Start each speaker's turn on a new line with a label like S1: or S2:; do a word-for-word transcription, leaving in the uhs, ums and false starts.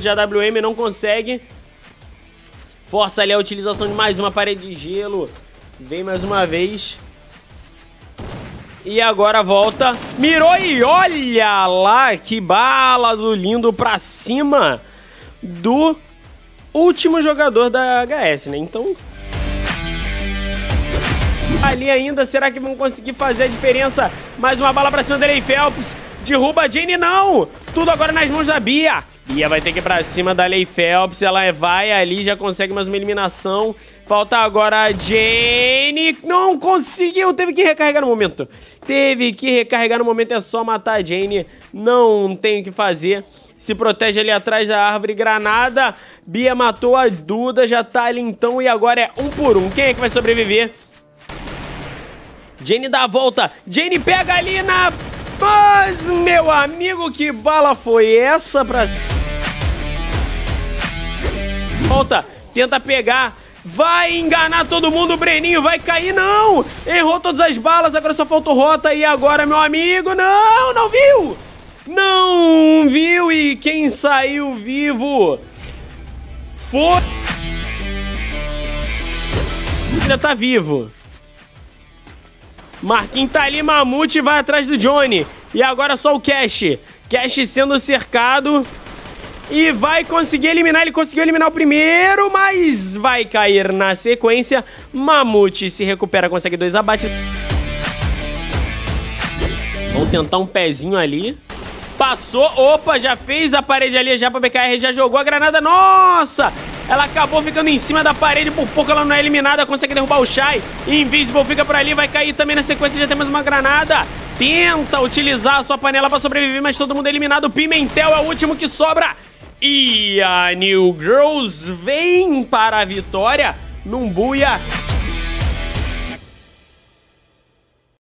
S1: de A W M, não consegue. Força ali a utilização de mais uma parede de gelo. Vem mais uma vez. E agora volta. Mirou e olha lá que bala do lindo pra cima do último jogador da H S, né? Então... ali ainda, será que vão conseguir fazer a diferença? Mais uma bala pra cima da Lei Phelps. Derruba a Jane, não! Tudo agora nas mãos da Bia. Bia vai ter que ir pra cima da Lei Phelps. Ela vai ali, já consegue mais uma eliminação. Falta agora a Jane. Não conseguiu, teve que recarregar no momento. Teve que recarregar no momento, é só matar a Jane. Não tem o que fazer. Se protege ali atrás da árvore. Granada. Bia matou a Duda, já tá ali então. E agora é um por um. Quem é que vai sobreviver? Jane dá a volta. Jane pega ali na... Mas, meu amigo, que bala foi essa pra... Volta, tenta pegar. Vai enganar todo mundo, o Breninho vai cair, não! Errou todas as balas, agora só falta o Rota. E agora, meu amigo, não, não viu! Não viu, e quem saiu vivo foi... Ainda tá vivo. Marquinhos tá ali, Mamute vai atrás do Johnny. E agora só o Cash. Cash sendo cercado. E vai conseguir eliminar. Ele conseguiu eliminar o primeiro, mas vai cair na sequência. Mamute se recupera, consegue dois abates. Vamos tentar um pezinho ali. Passou, opa, já fez a parede ali já pra B K R, já jogou a granada. Nossa! Ela acabou ficando em cima da parede, por pouco ela não é eliminada, consegue derrubar o Shai. Invisible fica por ali, vai cair também na sequência, já temos uma granada. Tenta utilizar a sua panela pra sobreviver, mas todo mundo é eliminado. O Pimentel é o último que sobra. E a New Girls vem para a vitória num buia